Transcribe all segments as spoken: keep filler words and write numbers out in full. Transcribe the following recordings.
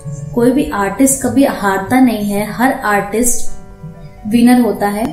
कोई भी आर्टिस्ट कभी हारता नहीं है, हर आर्टिस्ट विनर होता है।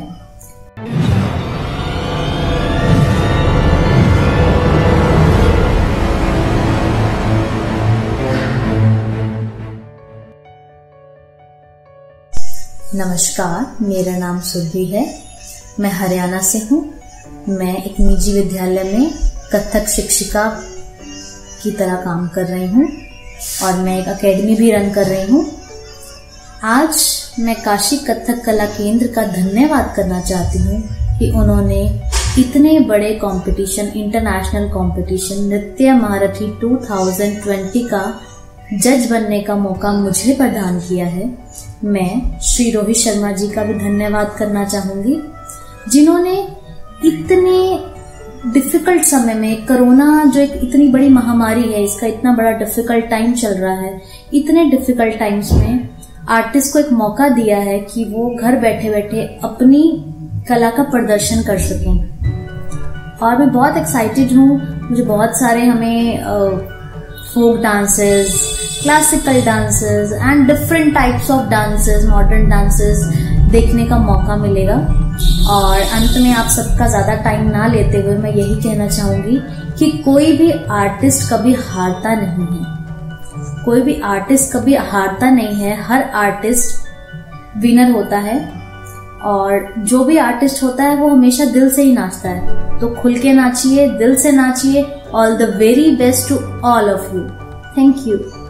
नमस्कार, मेरा नाम सुरभि है। मैं हरियाणा से हूँ। मैं एक निजी विद्यालय में कथक शिक्षिका की तरह काम कर रही हूँ और मैं एक एकेडमी भी रन कर रही हूँ। आज मैं काशी कथक कला केंद्र का धन्यवाद करना चाहती हूँ कि उन्होंने इतने बड़े कंपटीशन, इंटरनेशनल कंपटीशन नृत्य महारथी दो हज़ार बीस का जज बनने का मौका मुझे प्रदान किया है। मैं श्री रोहित शर्मा जी का भी धन्यवाद करना चाहूंगी, जिन्होंने इतने डिफिकल्ट समय में, कोरोना जो एक इतनी बड़ी महामारी है, इसका इतना बड़ा डिफिकल्ट टाइम चल रहा है, इतने डिफिकल्ट टाइम्स में आर्टिस्ट को एक मौका दिया है कि वो घर बैठे बैठे अपनी कला का प्रदर्शन कर सकें। और मैं बहुत एक्साइटेड हूँ। मुझे बहुत सारे हमें folk dances, classical dances and different types of dances, modern dances देखने का मौका मिलेगा। और अंत में आप सबका ज्यादा टाइम ना लेते हुए मैं यही कहना चाहूंगी कि कोई भी आर्टिस्ट कभी हारता नहीं है। कोई भी आर्टिस्ट कभी हारता नहीं है, हर आर्टिस्ट विनर होता है। और जो भी आर्टिस्ट होता है वो हमेशा दिल से ही नाचता है। तो खुल के नाचिए, दिल से नाचिए। All the very best to all of you. Thank you.